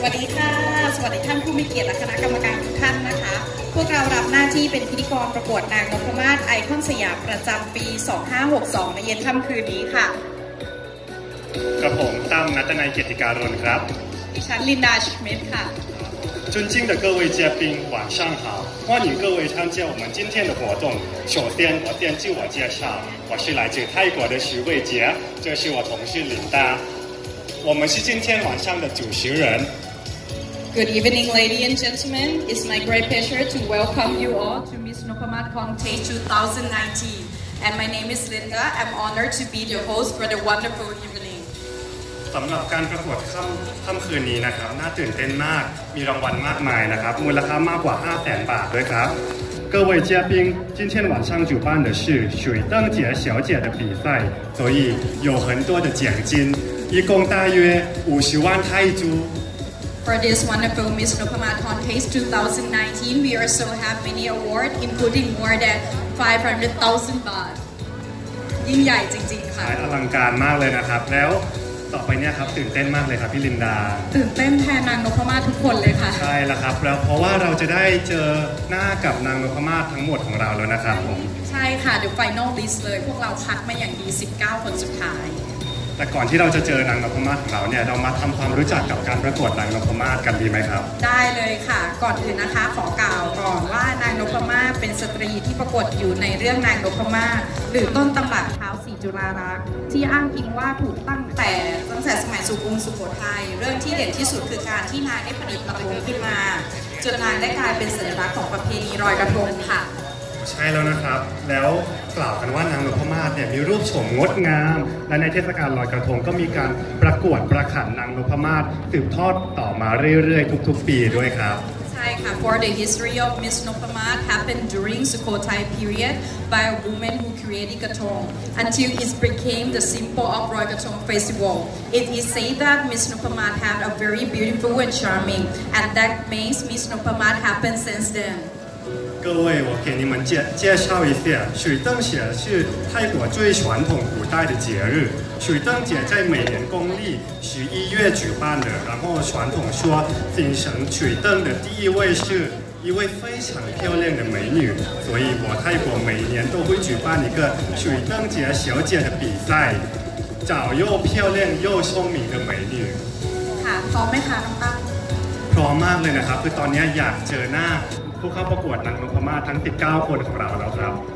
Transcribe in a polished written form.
วัสดีค่ะสวัสดีท่านผู้มีเกียรติและคณะกรรมการทุกท่านนะคะพวกเรารับหน้าที่เป็นพิธีกรประกวดนางนพมาศไอคอนสยามประจำปี 2562 ในเย็นค่ำคืนนี้ค่ะกระผมตั้มนัตนัยเกียรติการนครับดิฉันลินดาชมิดค่ะ尊敬的各位嘉宾晚上好欢迎各位参加我们今天的活动首先我先自我介绍我是来自泰国的徐慧杰这是我同事琳达我们是今天晚上的主持人 Good evening, ladies and gentlemen. It's my great pleasure to welcome you all to Miss Nopamat Contest 2019. And my name is Linda. I'm honored to be the host for the wonderful evening. สำหรับการประกวดค่ำคืนนี้นะครับน่าตื่นเต้นมากมีรางวัลมากมายนะครับมูลค่ามากกว่า 500,000 บาทด้วยครับ各位嘉宾今天晚上主办的是水灯节小姐的比赛所以有很多的奖金一共大约50万泰铢 For this wonderful Miss Nopamat Contest 2019, we also have many awards, including more than 500,000 baht. ยิ่งใหญ่จริงๆค่ะอลังการมากเลยนะครับแล้วต่อไปเนี่ยครับตื่นเต้นมากเลยครับพี่ลินดาตื่นเต้นแทนนางนพมาศทุกคนเลยค่ะใช่แล้วครับแล้วเพราะว่าเราจะได้เจอหน้ากับนางนพมาศทั้งหมดของเราแล้วนะครับผมใช่ค่ะเดี๋ยว Final List เลยพวกเราคัดมาอย่างดี19คนสุดท้ายแต่ก่อนที่เราจะเจอนางนพมาศของเราเนี่ยเรามาทำความรู้จักกับการประกวดนางนพมาศกันดีไหมครับได้เลยค่ะก่อนอื่นนะคะขอกล่าวก่อนว่านางนพมาศเป็นสตรีที่ประกวดอยู่ในเรื่องนางนพมาศหรือต้นตำรับท้าวศรีจุฬาลักษณ์ที่อ้างอิงว่าถูกตั้งแต่สมัยสุกรุงสุโขทัยเรื่องที่เด่นที่สุดคือการที่นางได้ประดิษฐ์กระทงขึ้นมาจนนางได้กลายเป็นสัญลักษณ์ของประเพณีลอยกระทงค่ะใช่แล้วนะครับแล้วกล่าวกันว่านางนพมาศเนี่ยมีรูปโฉมงดงามและในเทศกาลลอยกระทงก็มีการประกวดประขันนางนพมาศสืบทอดต่อมาเรื่อยๆทุกๆปีด้วยครับใช่ค่ะ For the history of Miss Nopamat happened during Sukhothai period by a woman who created Katong until it became the symbol of Loi Katong festival. It is said that Miss Nopamat had a very beautiful and charming, and that makes Miss Nopamat happen since then. 各位，我给你们介绍一下，水灯节是泰国最传统古代的节日。水灯节在每年公历11月举办的，然后传统说形成水灯的第一位是一位非常漂亮的美女，所以我泰国每年都会举办一个水灯节小姐的比赛，找又漂亮又聪明的美女。 ค่ะพร้อมไหมคะน้องตั้งพร้อมมากเลยนะครับคือตอนนี้อยากเจอหน้าผู้เข้าประกวดนางนพมาศทั้ง19คนของเราแล้วครับ